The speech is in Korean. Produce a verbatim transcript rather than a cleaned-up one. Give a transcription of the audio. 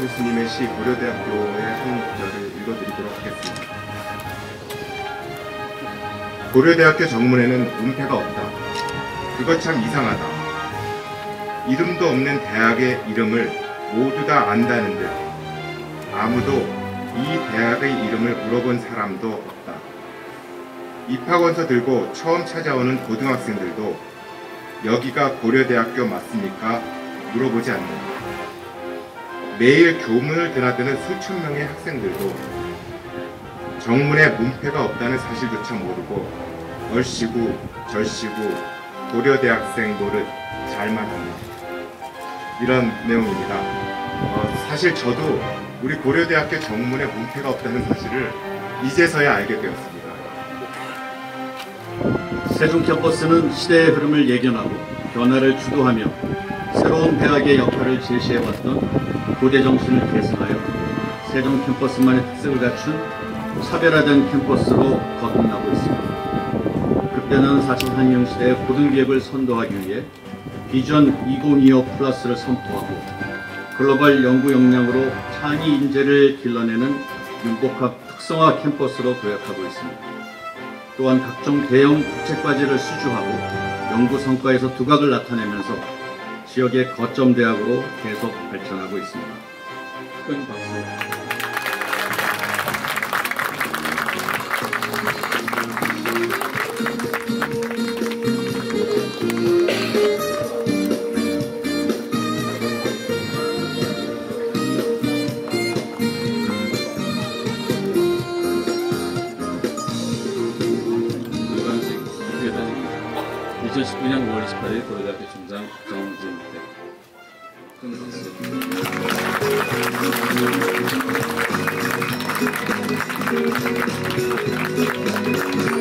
최수정 교수님의 시 고려대학교의 한 구절을 읽어드리도록 하겠습니다. 고려대학교 정문에는 문패가 없다. 그거 참 이상하다. 이름도 없는 대학의 이름을 모두 다 안다는 듯 아무도 이 대학의 이름을 물어본 사람도 없다. 입학원서 들고 처음 찾아오는 고등학생들도 여기가 고려대학교 맞습니까? 물어보지 않는다. 매일 교문을 드나드는 수천 명의 학생들도 정문에 문패가 없다는 사실조차 모르고 얼씨구 절씨구 고려대학생 노릇 잘만 합니다. 이런 내용입니다. 어, 사실 저도 우리 고려대학교 정문에 문패가 없다는 사실을 이제서야 알게 되었습니다. 세종 캠퍼스는 시대의 흐름을 예견하고 변화를 주도하며 새로운 대학의 역할을 제시해왔던 고대 정신을 계승하여 세종 캠퍼스만의 특색을 갖춘 차별화된 캠퍼스로 거듭나고 있습니다. 그때는 사 차 산경 시대의 고등교육을 선도하기 위해 비전 이천이십오 플러스를 선포하고 글로벌 연구 역량으로 창의 인재를 길러내는 융복합 특성화 캠퍼스로 도약하고 있습니다. 또한 각종 대형 국책과제를 수주하고 연구 성과에서 두각을 나타내면서 지역의 거점 대학으로 계속 발전하고 있습니다. 큰 박수. 이천십구 년 오월 이십팔 일 고려대학교 총장 정진택. 큰 박수.